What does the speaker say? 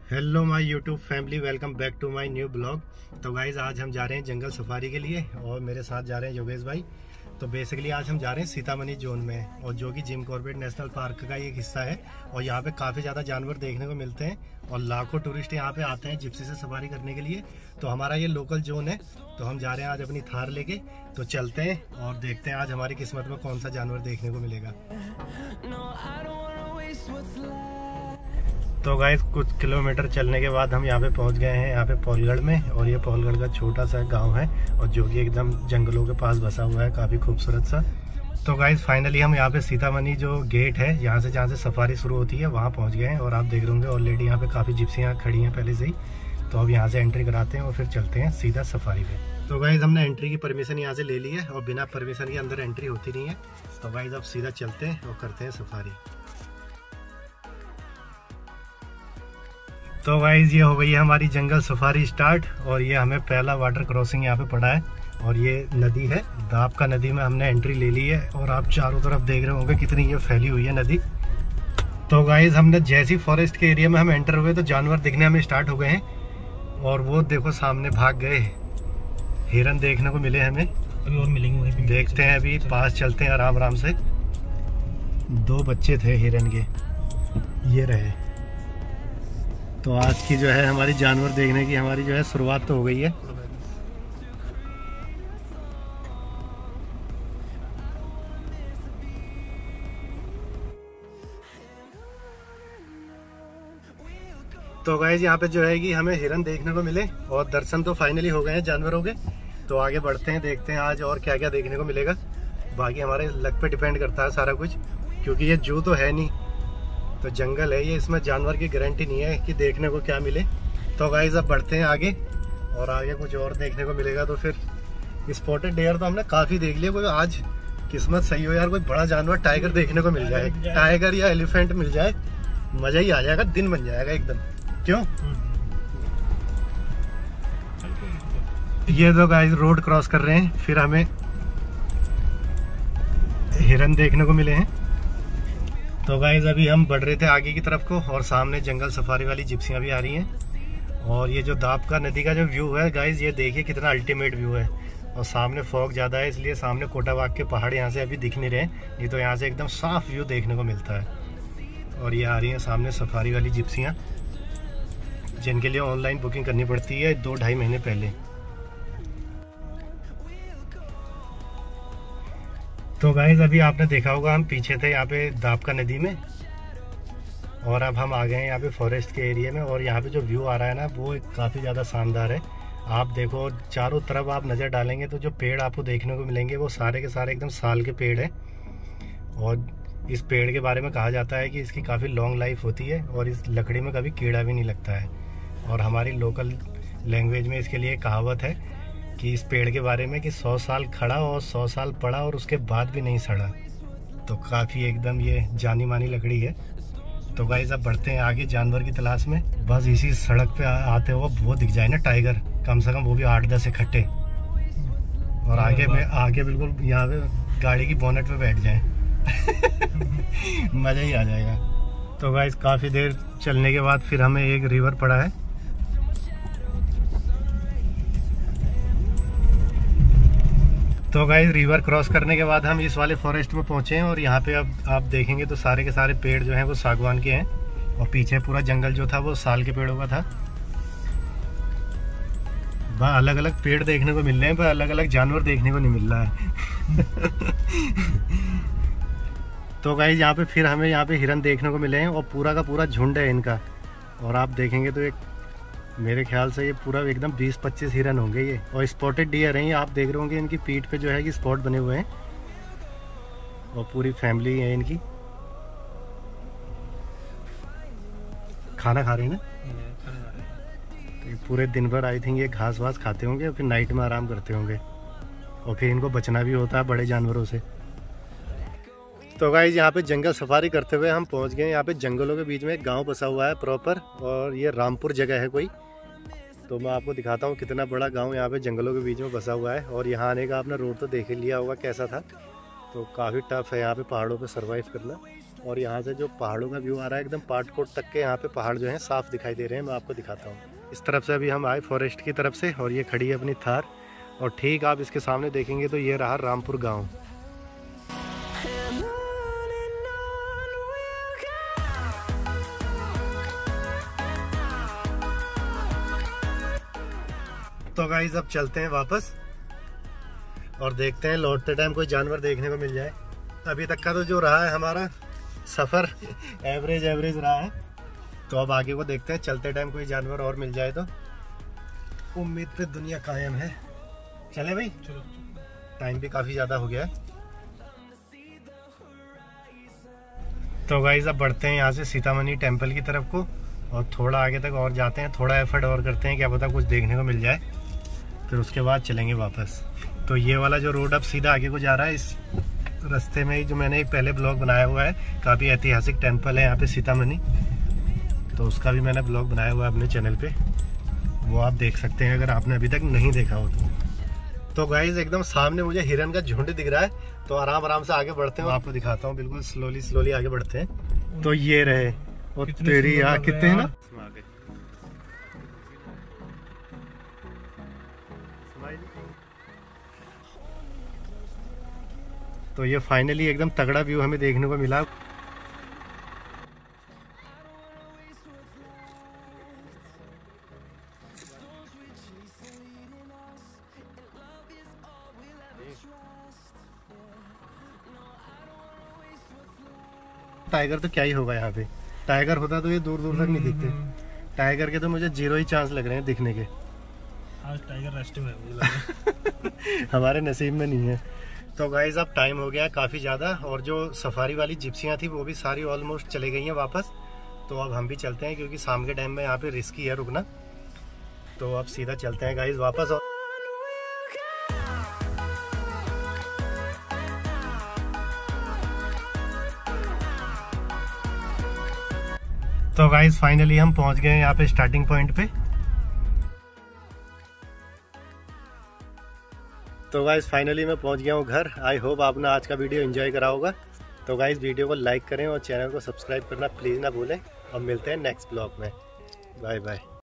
Hello my YouTube family, welcome back to my new blog. तो guys आज हम जा रहे हैं जंगल सफारी के लिए और मेरे साथ जा रहे हैं योगेश भाई। तो बेसिकली आज हम जा रहे हैं सीतामढ़ी जोन में, और जो कि जिम कॉर्बेट नेशनल पार्क का एक हिस्सा है। और यहाँ पे काफ़ी ज़्यादा जानवर देखने को मिलते हैं और लाखों टूरिस्ट यहाँ पे आते हैं जिप्सी से सवारी करने के लिए। तो हमारा ये लोकल जोन है, तो हम जा रहे हैं आज अपनी थार लेके। तो चलते हैं और देखते हैं आज हमारी किस्मत में कौन सा जानवर देखने को मिलेगा। तो गाइस कुछ किलोमीटर चलने के बाद हम यहाँ पे पहुँच गए हैं, यहाँ पे पौलगढ़ में। और ये पौलगढ़ का छोटा सा गांव है और जो कि एकदम जंगलों के पास बसा हुआ है, काफ़ी खूबसूरत सा। तो गाइस फाइनली हम यहाँ पे सीतामढ़ी जो गेट है, यहाँ से जहाँ से सफारी शुरू होती है, वहाँ पहुँच गए हैं। और आप देख रहे होंगे ऑलरेडी यहाँ पे काफ़ी जिप्सियाँ खड़ी हैं पहले से ही। तो अब यहाँ से एंट्री कराते हैं और फिर चलते हैं सीधा सफारी पे। तो गाइस हमने एंट्री की परमिशन यहाँ से ले ली है और बिना परमिशन के अंदर एंट्री होती नहीं है। तो गाइस अब सीधा चलते हैं और करते हैं सफारी। तो गाइस ये हो गई है हमारी जंगल सफारी स्टार्ट। और ये हमें पहला वाटर क्रॉसिंग यहाँ पे पड़ा है और ये नदी है, दाब का नदी में हमने एंट्री ले ली है। और आप चारों तरफ देख रहे होंगे कितनी ये फैली हुई है नदी। तो गाइस हमने जैसी फॉरेस्ट के एरिया में हम एंटर हुए तो जानवर दिखने हमें स्टार्ट हो गए हैं। और वो देखो सामने भाग गए, हिरन देखने को मिले हमें, अभी और मिलेंगे। देखते हैं, अभी पास चलते हैं आराम आराम से। 2 बच्चे थे हिरन के, ये रहे। तो आज की जो है हमारी जानवर देखने की हमारी जो है शुरुआत तो हो गई है। तो गाइस यहाँ पे जो है कि हमें हिरन देखने को मिले और दर्शन तो फाइनली हो गए हैं जानवरों के। तो आगे बढ़ते हैं, देखते हैं आज और क्या क्या देखने को मिलेगा। बाकी हमारे लक पे डिपेंड करता है सारा कुछ, क्योंकि ये जू तो है नहीं, तो जंगल है ये, इसमें जानवर की गारंटी नहीं है कि देखने को क्या मिले। तो गाइस अब बढ़ते हैं आगे और आगे कुछ और देखने को मिलेगा। तो फिर स्पॉटेड डियर तो हमने काफ़ी देख लिया, कोई आज किस्मत सही हो यार, कोई बड़ा जानवर टाइगर देखने को मिल जाए, टाइगर या एलिफेंट मिल जाए, मजा ही आ जाएगा, दिन बन जाएगा एकदम। क्यों? ये तो गाइस रोड क्रॉस कर रहे हैं, फिर हमें हिरन देखने को मिले हैं। तो गाइस अभी हम बढ़ रहे थे आगे की तरफ को और सामने जंगल सफारी वाली जिप्सियां भी आ रही हैं। और ये जो दाब का नदी का जो व्यू है गाइस, ये देखिए कितना अल्टीमेट व्यू है। और सामने फॉग ज़्यादा है, इसलिए सामने कोटाबाग के पहाड़ यहाँ से अभी दिख नहीं रहे, नहीं तो यहाँ से एकदम साफ व्यू देखने को मिलता है। और ये आ रही हैं सामने सफारी वाली जिप्सियाँ, जिनके लिए ऑनलाइन बुकिंग करनी पड़ती है 2-2.5 महीने पहले। तो गाइस अभी आपने देखा होगा हम पीछे थे यहाँ पे दाब का नदी में, और अब हम आ गए हैं यहाँ पे फॉरेस्ट के एरिया में। और यहाँ पे जो व्यू आ रहा है ना, वो काफ़ी ज़्यादा शानदार है। आप देखो चारों तरफ आप नज़र डालेंगे तो जो पेड़ आपको देखने को मिलेंगे वो सारे के सारे एकदम साल के पेड़ हैं। और इस पेड़ के बारे में कहा जाता है कि इसकी काफ़ी लॉन्ग लाइफ होती है और इस लकड़ी में कभी कीड़ा भी नहीं लगता है। और हमारी लोकल लैंग्वेज में इसके लिए कहावत है कि इस पेड़ के बारे में कि 100 साल खड़ा और 100 साल पड़ा और उसके बाद भी नहीं सड़ा। तो काफ़ी एकदम ये जानी मानी लकड़ी है। तो गाइस अब बढ़ते हैं आगे जानवर की तलाश में। बस इसी सड़क पे आते हुए वो दिख जाए ना टाइगर, कम से कम वो भी 8-10 इकट्ठे, और आगे बिल्कुल यहाँ पे गाड़ी की बोनेट पे बैठ जाए मज़ा ही आ जाएगा। तो गाइस काफ़ी देर चलने के बाद फिर हमें एक रिवर पड़ा है। तो गाइस रिवर क्रॉस करने के बाद हम इस वाले फॉरेस्ट में पहुंचे हैं। और यहाँ पे अब आप देखेंगे तो सारे के सारे पेड़ जो हैं वो सागवान के हैं, और पीछे पूरा जंगल जो था वो साल के पेड़ों का था। वह अलग अलग पेड़ देखने को मिल रहे हैं पर अलग अलग जानवर देखने को नहीं मिल रहा है तो गाइस यहाँ पे फिर हमें यहाँ पे हिरन देखने को मिले हैं और पूरा का पूरा झुंड है इनका। और आप देखेंगे तो एक मेरे ख्याल से ये पूरा एकदम 20-25 हिरन होंगे ये, और स्पॉटेड डियर हैं। आप देख रहे होंगे इनकी पीठ पे जो है कि स्पॉट बने हुए हैं, और पूरी फैमिली है इनकी। खाना खा रहे हैं ना, तो पूरे दिन भर आई थिंक ये घास वास खाते होंगे और फिर नाइट में आराम करते होंगे, और फिर इनको बचना भी होता है बड़े जानवरों से। तो गाइस यहाँ पे जंगल सफारी करते हुए हम पहुँच गए। यहाँ पे जंगलों के बीच में एक गाँव बसा हुआ है प्रॉपर, और ये रामपुर जगह है कोई। तो मैं आपको दिखाता हूँ कितना बड़ा गांव यहाँ पे जंगलों के बीच में बसा हुआ है। और यहाँ आने का आपने रोड तो देख लिया होगा कैसा था। तो काफ़ी टफ है यहाँ पे पहाड़ों पे सरवाइव करना। और यहाँ से जो पहाड़ों का व्यू आ रहा है एकदम पाटकोट तक के, यहाँ पे पहाड़ जो हैं साफ दिखाई दे रहे हैं। मैं आपको दिखाता हूँ। इस तरफ से अभी हम आए फॉरेस्ट की तरफ से, और ये खड़ी है अपनी थार। और ठीक आप इसके सामने देखेंगे तो ये रहा रामपुर गाँव। तो गाइस अब चलते हैं वापस और देखते हैं लौटते टाइम कोई जानवर देखने को मिल जाए। अभी तक का तो जो रहा है हमारा सफ़र एवरेज रहा है। तो अब आगे को देखते हैं, चलते टाइम कोई जानवर और मिल जाए तो। उम्मीद पे दुनिया कायम है। चले भाई, चलो। टाइम भी काफ़ी ज़्यादा हो गया है। तो गाइस अब बढ़ते हैं यहाँ से सीतामढ़ी टेम्पल की तरफ को, और थोड़ा आगे तक और जाते हैं। थोड़ा एफर्ट और करते हैं, क्या पता कुछ देखने को मिल जाए, फिर उसके बाद चलेंगे वापस। तो ये वाला जो रोड अब सीधा आगे को जा रहा है, इस रास्ते में ही जो मैंने एक पहले ब्लॉग बनाया हुआ है, काफ़ी ऐतिहासिक टेम्पल है यहाँ पे सीतामढ़ी, तो उसका भी मैंने ब्लॉग बनाया हुआ है अपने चैनल पे, वो आप देख सकते हैं अगर आपने अभी तक नहीं देखा हो तो। गाइस एकदम सामने मुझे हिरन का झुंड दिख रहा है, तो आराम से आगे बढ़ते हैं, आपको दिखाता हूँ। बिल्कुल स्लोली आगे बढ़ते हैं। तो ये रहे, और तेरी यहाँ कितने हैं ना। तो ये फाइनली एकदम तगड़ा व्यू हमें देखने को मिला। टाइगर तो क्या ही होगा यहाँ पे, टाइगर होता तो ये दूर दूर तक नहीं दिखते। टाइगर के तो मुझे 0 ही चांस लग रहे हैं दिखने के। आज टाइगर रेस्टिंग है मुझे लग रहा है। हमारे नसीब में नहीं है। तो गाइस अब टाइम हो गया काफ़ी ज़्यादा, और जो सफारी वाली जिप्सियाँ थी वो भी सारी ऑलमोस्ट चले गई हैं वापस। तो अब हम भी चलते हैं, क्योंकि शाम के टाइम में यहाँ पे रिस्की है रुकना। तो अब सीधा चलते हैं गाइस वापस। तो गाइस फाइनली हम पहुँच गए यहाँ पे स्टार्टिंग पॉइंट पे। तो गाइस फाइनली मैं पहुंच गया हूं घर। आई होप आपने आज का वीडियो एंजॉय करा होगा। तो गाइस वीडियो को लाइक करें और चैनल को सब्सक्राइब करना प्लीज़ ना भूलें, और मिलते हैं नेक्स्ट ब्लॉग में। Bye bye.